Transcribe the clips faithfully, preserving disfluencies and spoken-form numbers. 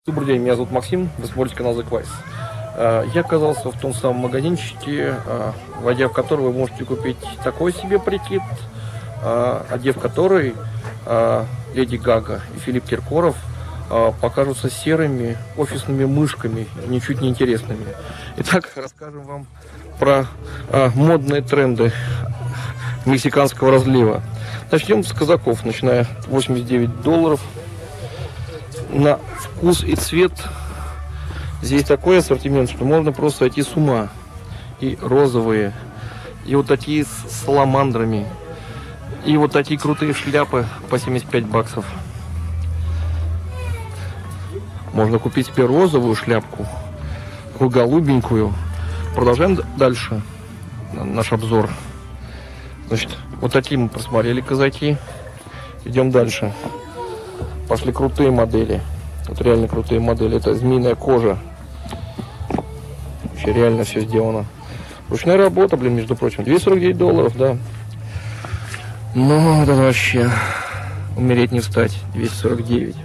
Добрый день, меня зовут Максим, вы смотрите канал The Quais. Я оказался в том самом магазинчике, войдя в который вы можете купить такой себе прикид, одев который Леди Гага и Филипп Киркоров покажутся серыми офисными мышками, ничуть не интересными. Итак, расскажем вам про модные тренды мексиканского разлива. Начнем с казаков, начиная восемьдесят девять долларов. На вкус и цвет здесь такой ассортимент, что можно просто сойти с ума. И розовые, и вот такие с саламандрами, и вот такие крутые шляпы по семьдесят пять баксов. Можно купить себе розовую шляпку, такую голубенькую. Продолжаем дальше наш обзор. Значит, вот такие мы просмотрели казаки. Идем дальше. Пошли крутые модели. Вот реально крутые модели. Это змеиная кожа. Вообще реально все сделано. Ручная работа, блин, между прочим. двести сорок девять долларов, да. Ну, это вообще умереть не встать. двести сорок девять.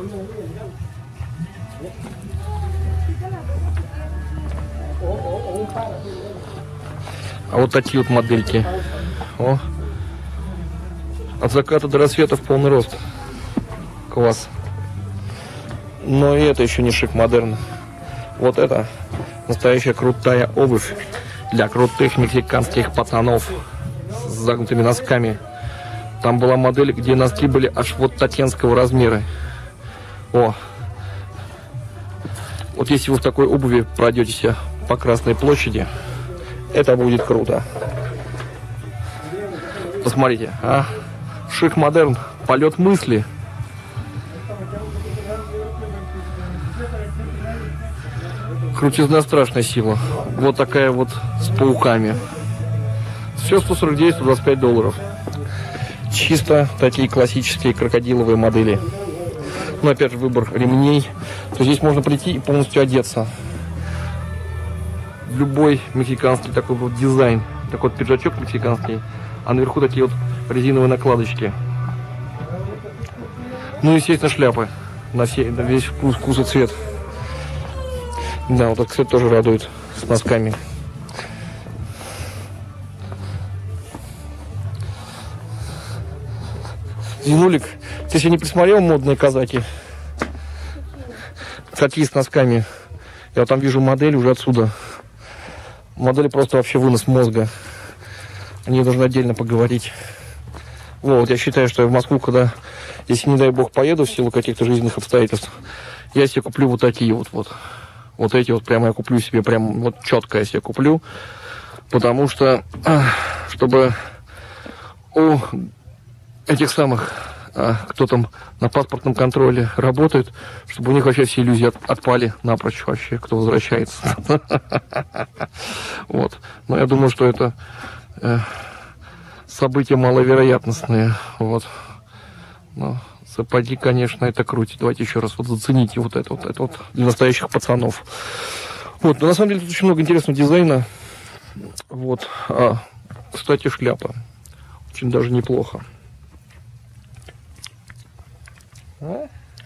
А вот такие вот модельки. О. От заката до рассвета в полный рост. Класс. Но и это еще не шик модерн. Вот это настоящая крутая обувь для крутых мексиканских пацанов с загнутыми носками. Там была модель, где носки были аж вот татенского размера. О! Вот если вы в такой обуви пройдетесь по Красной площади, это будет круто. Посмотрите, а? Шик модерн, полет мысли. Крутизна страшная сила. Вот такая вот с пауками. Все сто сорок девять — сто двадцать пять долларов. Чисто такие классические крокодиловые модели. Но опять же выбор ремней. То здесь можно прийти и полностью одеться. Любой мексиканский такой вот дизайн. Такой вот пиджачок мексиканский. А наверху такие вот резиновые накладочки. Ну, естественно, шляпы. На, все, на весь вкус, вкус и цвет. Да, вот этот цвет тоже радует с носками. Зинулик, ты еще не присмотрел модные казаки? Какие с носками? Я там вижу модель уже отсюда. Модели просто вообще вынос мозга. О ней нужно отдельно поговорить. Вот, я считаю, что я в Москву, когда, если не дай бог, поеду в силу каких-то жизненных обстоятельств, я себе куплю вот такие вот вот. Вот эти вот прямо я куплю себе, прям вот четко я себе куплю. Потому что, чтобы у этих самых, кто там на паспортном контроле работает, чтобы у них вообще все иллюзии отпали напрочь вообще, кто возвращается. Вот. Но я думаю, что это события маловероятностные. Вот. Но сапоги, конечно, это крутит. Давайте еще раз вот зацените вот это вот, это вот для настоящих пацанов. Вот, но на самом деле тут очень много интересного дизайна. Вот. А, кстати, шляпа. Очень даже неплохо. О,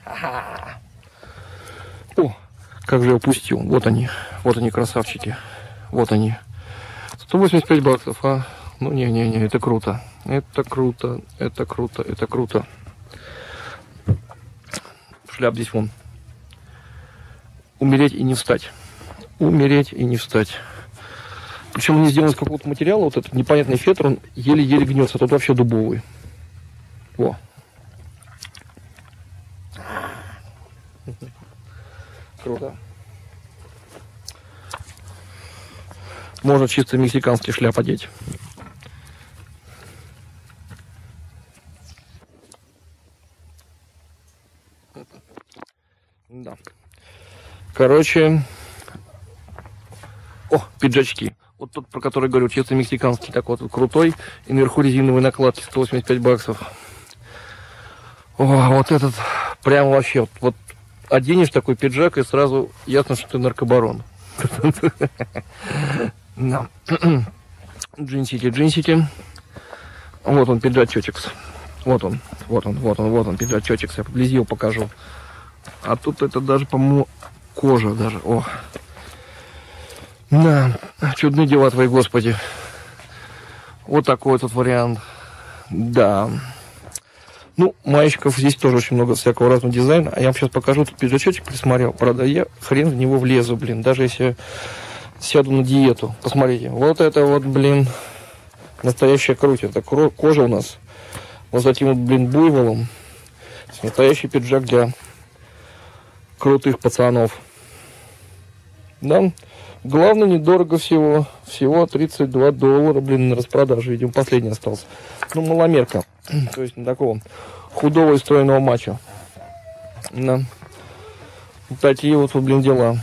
как же я упустил. Вот они. Вот они, красавчики. Вот они. сто восемьдесят пять баксов, а? Ну, не-не-не, это круто. Это круто, это круто, это круто. Шляп здесь вон. Умереть и не встать. Умереть и не встать. Причем они сделаны из какого-то материала. Вот этот непонятный фетр, он еле-еле гнется. Тут вообще дубовый. Во. Круто. Можно чисто мексиканский шляп одеть. Да. Короче. О, пиджачки. Вот тот, про который говорю, чисто мексиканский, такой вот крутой. И наверху резиновые накладки, сто восемьдесят пять баксов. О, вот этот прям вообще, вот, вот оденешь такой пиджак, и сразу ясно, что ты наркобарон. Джинсики, джинсики. Вот он, пиджачочек. Вот он, вот он, вот он, вот он, пиджачочек. Я поблизи его покажу. А тут это даже, по-моему, кожа даже. О. Да, чудные дела твои, Господи. Вот такой вот вариант. Да. Ну, маечков здесь тоже очень много всякого разного дизайна. А я вам сейчас покажу, тут пиджачочек присмотрел. Правда, я хрен в него влезу, блин. Даже если сяду на диету. Посмотрите. Вот это вот, блин, настоящая круть. Это кожа у нас. Вот с этим вот, блин, буйволом. Настоящий пиджак для крутых пацанов. Да. Главное, недорого всего. Всего тридцать два доллара, блин, на распродаже. Видимо, последний остался. Ну, маломерка. То есть, на такого худого и стройного мачо. Да. Вот такие вот, блин, дела.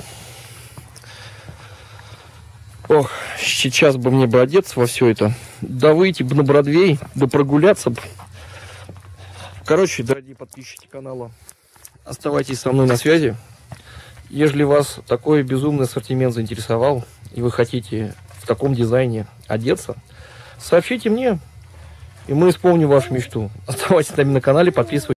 Ох, сейчас бы мне бы одеться во все это. Да выйти бы на Бродвей, да прогуляться бы. Короче, дорогие подписчики канала, оставайтесь со мной на связи. Если вас такой безумный ассортимент заинтересовал, и вы хотите в таком дизайне одеться, сообщите мне, и мы исполним вашу мечту. Оставайтесь с нами на канале, подписывайтесь.